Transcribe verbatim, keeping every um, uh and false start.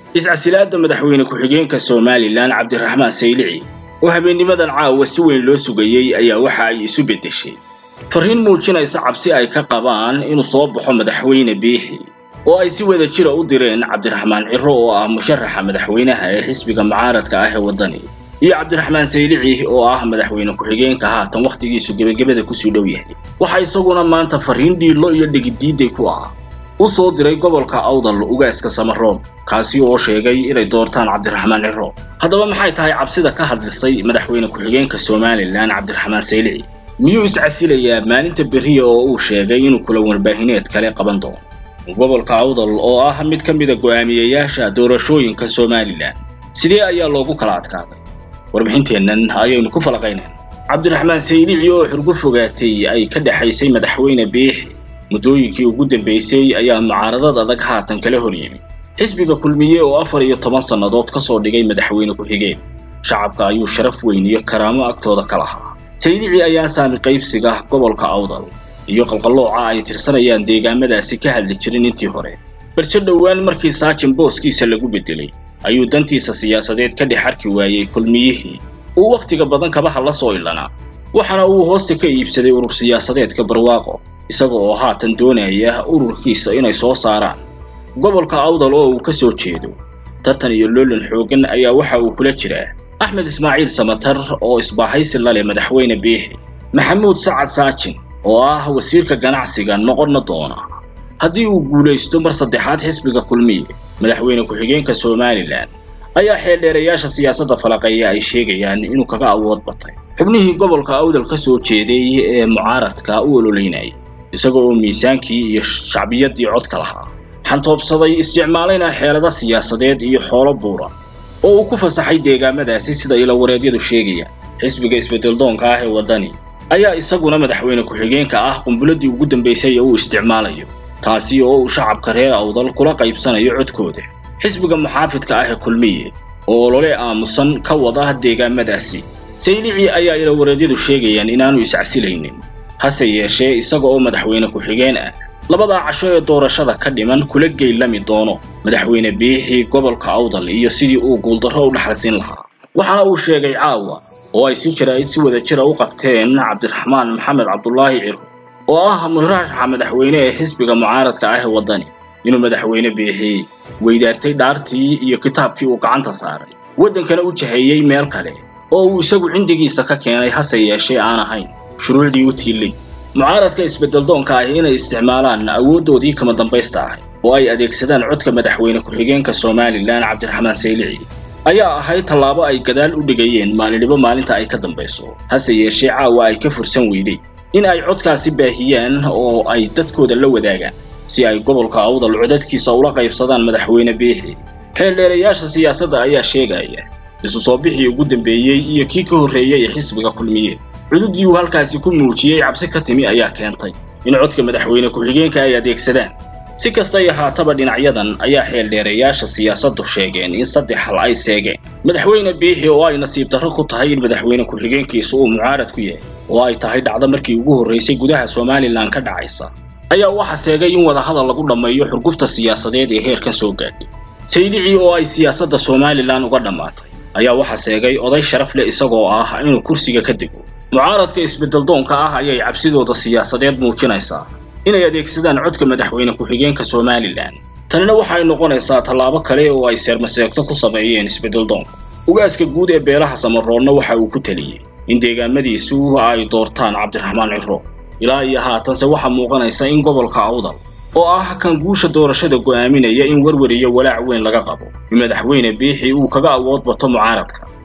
iscasilaadda madaxweyne ku-xigeenka Somaliland Cabdiraxmaan Saylici oo habeennimadan caawa si weyn loo sugayay ayaa waxa ay isu bedeshay fariin muujinaysa cabsi ay ka qabaan inuu soo baxo madaxweyne Biixi oo ay si wada jir u direen Cabdiraxmaan Ciro oo ah musharaxa madaxweynaha ee xisbiga mucaaradka ah ee wadani iyo Cabdiraxmaan Saylici oo ah madaxweyne ku-xigeenka haatan waqtigiisu gabagabada ku soo dhow yahay waxa isaguna maanta fariin dhiilo iyo dhigdiiday ku ah u soo diray gobolka Awdal ugaaska Samaroon kaasi oo sheegay inay doortaan Cabdiraxmaan Ciro haddaba maxay tahay cabsida ka hadlisay madaxweyne ku-xigeenka Somaliland Cabdiraxmaan Saylici miyuu iscasilayaa maalinta beriya oo uu sheegay inuu kula warbaahineed kale qaban doono gobolka Awdal oo ah mid ka mid ah go'aamiyayaasha doorashooyinka Somaliland sidee ayaa loogu kala adkaaday warbixinteennan ayaynu ku falaqaynaa Cabdiraxmaan Saylici oo xurgu fogaatay ay ka dhaxaysay madaxweyne Biixi muddooyinkii ugu dambeysay ayaa mucaaradad adag haatan kala horyimid xisbiga kulmiye oo afar iyo toban sanadood ka soo dhigay madaxweyne ku-xigeen shacabka ayuu sharaf weyn iyo karaamo agtooda ka lahaa Saylici ayaa saami qaybsiga gobolka Awdal iyo qalqalooca ay tirsanayaan deegaamadaasi ka hadli jirin intii hore balse dhowaan markii saajin booskiisa lagu bedelay ayuu dantiisa siyaasadeed ka dhex arki waayay kulmiyihii uu waqtiga badan kabaha la soo ilanaa waxaana uu hoosta ka iibsaday urur siyaasadeedka barwaaqo isaga oo haatan doonaya ururkiisa inay soo saaraan gobolka Awdal oo uu ka soo jeedo tartan iyo loolan xoogan ayaa waxa uu kula jiraa Axmed Ismaaciil Samatar oo isbaahaysi la leh madaxweyne Biixi Maxamuud Sacad Saajin oo ah wasiirka ganacsiga noqon doona haddii uu guuleysto mar saddexaad xisbiga kulmiye madaxweyne ku-xigeenka Somaliland ayaa xeeldheerayaasha siyaasadda falaqaya ay sheegayaan inuu kaga awood batay xubnihii gobolka Awdal ka soo jeeday ee mucaaradka u ololeynay isagoo oo miisaankii iyo shacbiyadii codka lahaa xantoobsaday isticmaalayna xeelada siyaasadeed iyo xoolo buura oo uu ku fasaxay deegaamadaasi sida ila wareedyadu sheegayaan xisbiga isbedel doonka ah ee wadani ayaa isaguna madaxweyne ku-xigeenka ah qumbuladii ugu dambeysay ee uu isticmaalayo taasi oo uu shacabka reer Awdal kula qaybsanayo codkooda xisbiga muxaafidka ah ee kulmiye oo olole aamusan ka wada deegaamadaasi Saylici ayaa ila wareedyadu sheegayaan inaanu iscasilaynin hase yeeshee isaga oo madaxweyne ku-xigeen ah labada casho ee doorashada ka dhiman kula geylami doono madaxweyne Biixi gobolka Awdal iyo sidii uu guuldarro u dhaxalsin lahaa waxaana uu sheegay caawa oo ay si jirayd si wada jir u qabteen Cabdiraxmaan Maxamed Cabdullaahi Ciro oo ah musharaxa madaxweyne ee xisbiga mucaaradka ah ee wadani inuu madaxweyne Biixi weydaartay dhaartii iyo kitaabkii uu gacanta saaray wadankana u jaheeyay meel kale oo uu isagu cindigiisa ka keenay hase yeeshee aan ahayn shuruucdii u tiilay mucaaradka isbedel doonka ah inay isticmaalaan awoodoodii kama dambaysta ah oo ay adeegsadaan codka madaxweyne ku-xigeenka Somaliland Cabdiraxmaan Saylici ayaa ahayd tallaabo ay gadaal u dhigayeen maalinba maalinta ay ka dambayso hase yeeshee caawa ay ka fursan weyday in ay codkaasi baahiyaan oo ay dadkooda la wadaagaan si ay gobolka Awdal codadkiisa ula qaybsadaan madaxweyne Biixi xeeldheerayaasha siyaasadda ayaa sheegaya isu soo bixii ugu dambeeyay iyo kii ka horreeyay xisbiga kulmiye cududii uu halkaasi ku muujiyay cabsi ka timi ayaa keentay in codka madaxweyne ku-xigeenka ay adeegsadaan si kasta ay ahaataba dhinacyadan ayaa xeeldheerayaasha siyaasaddu sheegeen in saddex hal ay seegeen madaxweyne Biixi oo ay nasiib darro ku tahay in madaxweyne ku-xigeenkiisu uu mucaarad ku yahay oo ay tahay dhacdo markii ugu horreysay gudaha Somaliland ka dhacaysa ayaa waxa seegay in wada hadal lagu dhameeyo xurgufta siyaasadeed ee heerkan soo gaadhay Saylici oo ay siyaasadda Somaliland uga dhamaatay ayaa waxa seegay oday sharaf leh isagoo ah inuu kursiga ka digo mucaaradka isbedel doonka ah ayay cabsidooda siyaasadeed muujinaysaa inay adeegsadaan codka madaxweyne ku-xigeenka Somaliland tanina waxay noqonaysaa tallaabo kale oo ay seermaseegto ku sameeyeen isbedel doonka ugaaska guud ee beelaha Samaroonna waxa uu ku taliyay in deegaamadiisu ay doortaan Cabdiraxmaan Ciro ilaa iyo haatanse waxa muuqanaysa in gobolka Awdal oo ah kan guusha doorashada go'aaminaya in warwariyo walaac weyn laga qabo madaxweyne Biixi uu kaga awood bato mucaaradka